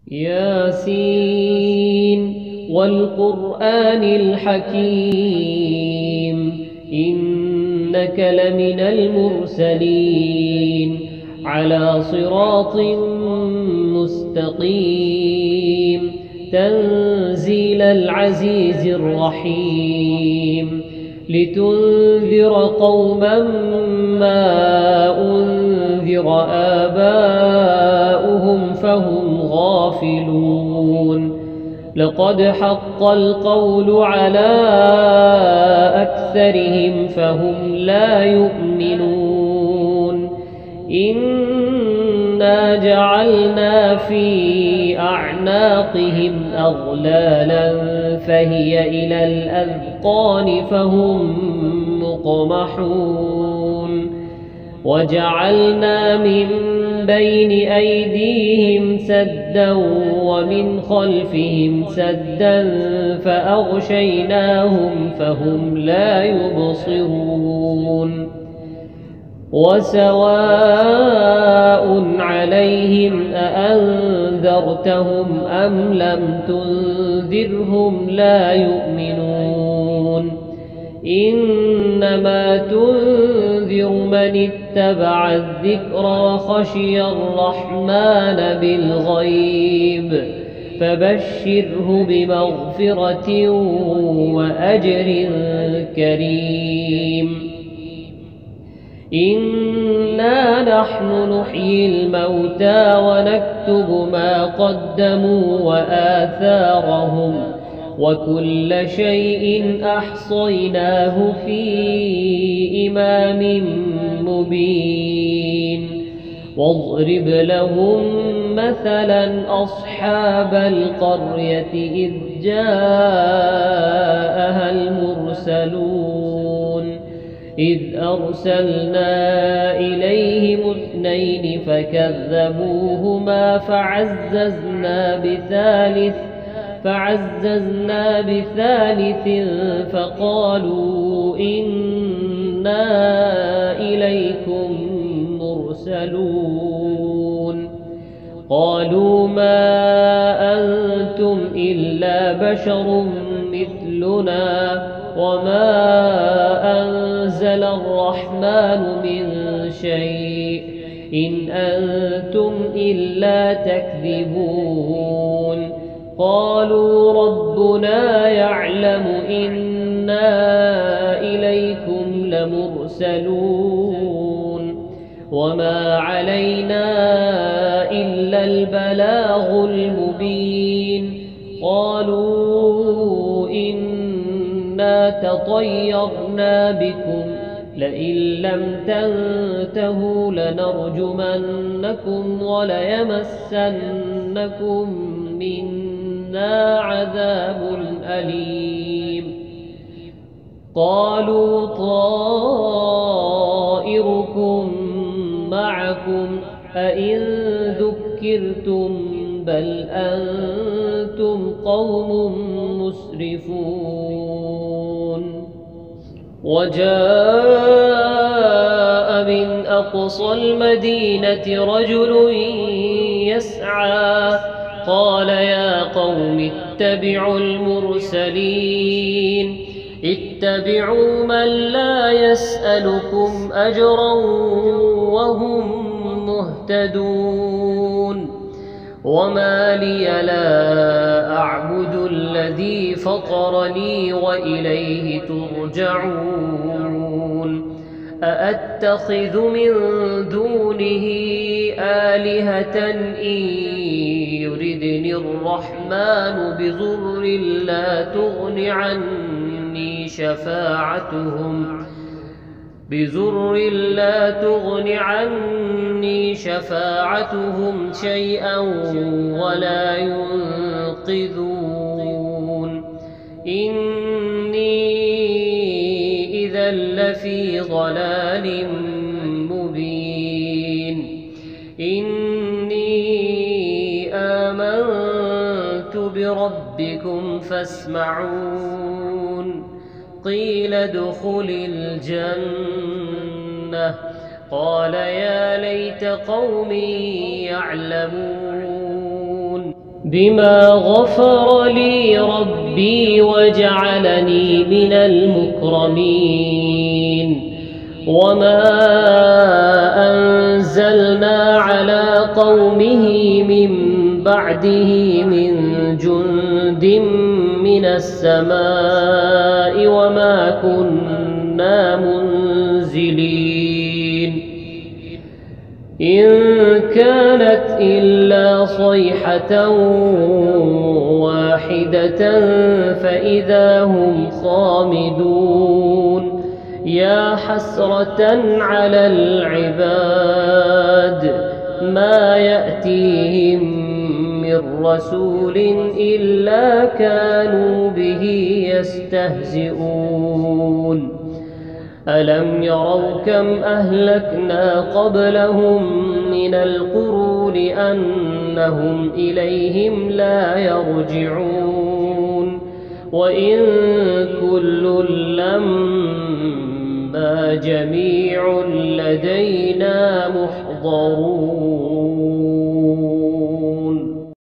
ياسين والقرآن الحكيم إنك لمن المرسلين على صراط مستقيم تنزيل العزيز الرحيم لتنذر قوما ما أنذر آباؤهم فهم غافلون لقد حق القول على أكثرهم فهم لا يؤمنون إنا جعلنا في أعناقهم أغلالا فهي إلى الأذقان فهم مقمحون وجعلنا من بين أيديهم سدا ومن خلفهم سدا فأغشيناهم فهم لا يبصرون وسواء عليهم أأنذرتهم أم لم تنذرهم لا يؤمنون إنما تنذر من اتبع الذكر خشي الرحمن بالغيب فبشره بمغفرة وأجر كريم إنا نحن نحيي الموتى ونكتب ما قدموا وآثارهم وكل شيء أحصيناه في إمام مبين واضرب لهم مثلا أصحاب القرية إذ جاءها المرسلون إذ أرسلنا إليهم 2 فكذبوهما فعززنا بثالث فقالوا إنا إليكم مرسلون قالوا ما أنتم إلا بشر مثلنا وما أنزل الرحمن من شيء إن أنتم إلا تكذبون قالوا ربنا يعلم إنا إليكم لمرسلون وما علينا إلا البلاغ المبين قالوا إنا تطيرنا بكم لئن لم تنتهوا لنرجمنكم وليمسنكم منا عذاب أليم قالوا طائركم معكم أئن ذكرتم بل أنتم قوم مسرفون وجاء من أقصى المدينة رجل يسعى قال يا قوم اتبعوا المرسلين اتبعوا من لا يسألكم أجرا وهم مهتدون وما لي لا أعبد الذي فطرني وإليه ترجعون أأتخذ من دونه آلهة إن يردني الرحمن بضر لا تغن عني شفاعتهم شيئا ولا ينقذون إني إذا لفي ضلال مبين إني آمنت بربكم فاسمعون قيل ادخل الجنة قال يا ليت قومي يعلمون بما غفر لي ربي وجعلني من المكرمين. وما أنزلنا على قومه من بعده من جند من السماء وما كنا منزلين. إن كانت إلا صيحة واحدة فإذا هم خامدون. يا حسرة على العباد ما يأتيهم من رسول إلا كانوا به يستهزئون. ألم يروا كم أهلكنا قبلهم من القرون أنهم إليهم لا يرجعون. وإن كل لما جميع لدينا محضرون.